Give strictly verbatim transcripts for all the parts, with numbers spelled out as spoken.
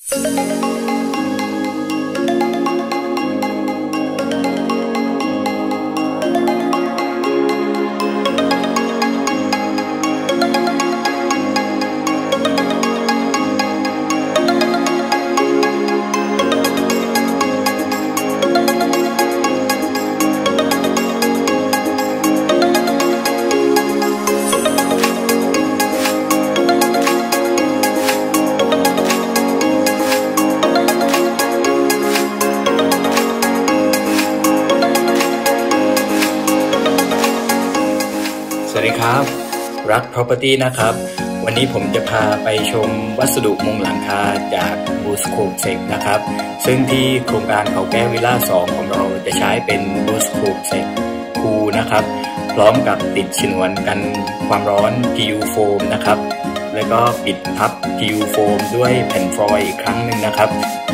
สวัสดีครับรัก property นะครับวันนี้ผมจะพาไปชมวัสดุมุงหลังคาจากบูสโคปเซกนะครับซึ่งที่โครงการเขาแก้ววิลล่าสองของเราจะใช้เป็นบูสโคปเซกคูนะครับพร้อมกับติดฉนวนกันความร้อน พี ยู Foam นะครับแล้วก็ปิดทับ พี ยู Foam ด้วยแผ่นฟลอยด์อีกครั้งหนึ่งนะครับ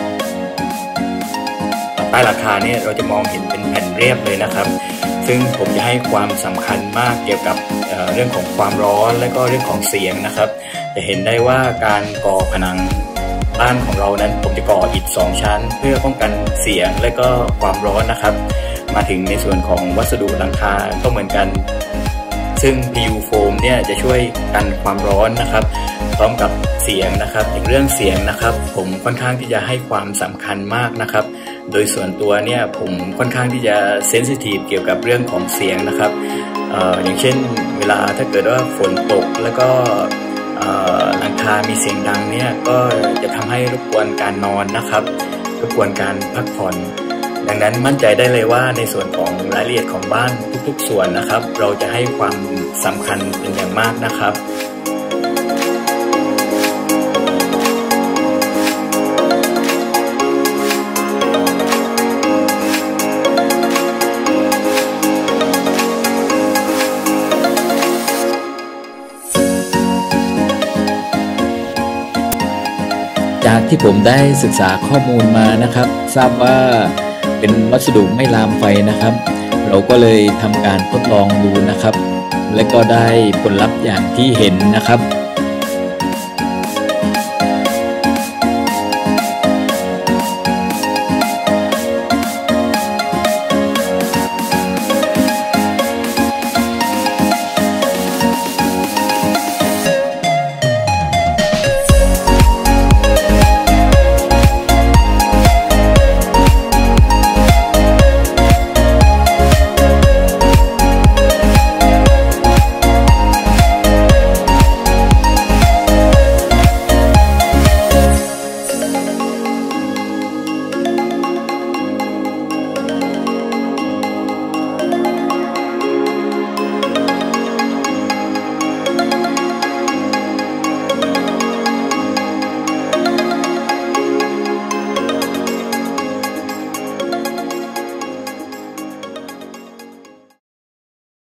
ใต้หลังคาเนี่ยเราจะมองเห็นเป็นแผ่นเรียบเลยนะครับซึ่งผมจะให้ความสำคัญมากเกี่ยวกับเอ่อเรื่องของความร้อนและก็เรื่องของเสียงนะครับจะเห็นได้ว่าการก่อผนังบ้านของเรานั้นผมจะก่ออิฐสองชั้นเพื่อป้องกันเสียงและก็ความร้อนนะครับมาถึงในส่วนของวัสดุหลังคาก็เหมือนกันซึ่ง พี ยู Foam เนี่ยจะช่วยกันความร้อนนะครับพร้อมกับเสียงนะครับอย่างเรื่องเสียงนะครับผมค่อนข้างที่จะให้ความสำคัญมากนะครับโดยส่วนตัวเนี่ยผมค่อนข้างที่จะเซนซิทีฟเกี่ยวกับเรื่องของเสียงนะครับ เอ่อ อย่างเช่นเวลาถ้าเกิดว่าฝนตกแล้วก็หลังคามีเสียงดังเนี่ยก็จะทำให้รบกวนการนอนนะครับรบกวนการพักผ่อนดังนั้นมั่นใจได้เลยว่าในส่วนของรายละเอียดของบ้านทุกๆส่วนนะครับเราจะให้ความสำคัญเป็นอย่างมากนะครับจากที่ผมได้ศึกษาข้อมูลมานะครับทราบว่าเป็นวัสดุไม่ลามไฟนะครับเราก็เลยทำการทดลองดูนะครับและก็ได้ผลลัพธ์อย่างที่เห็นนะครับ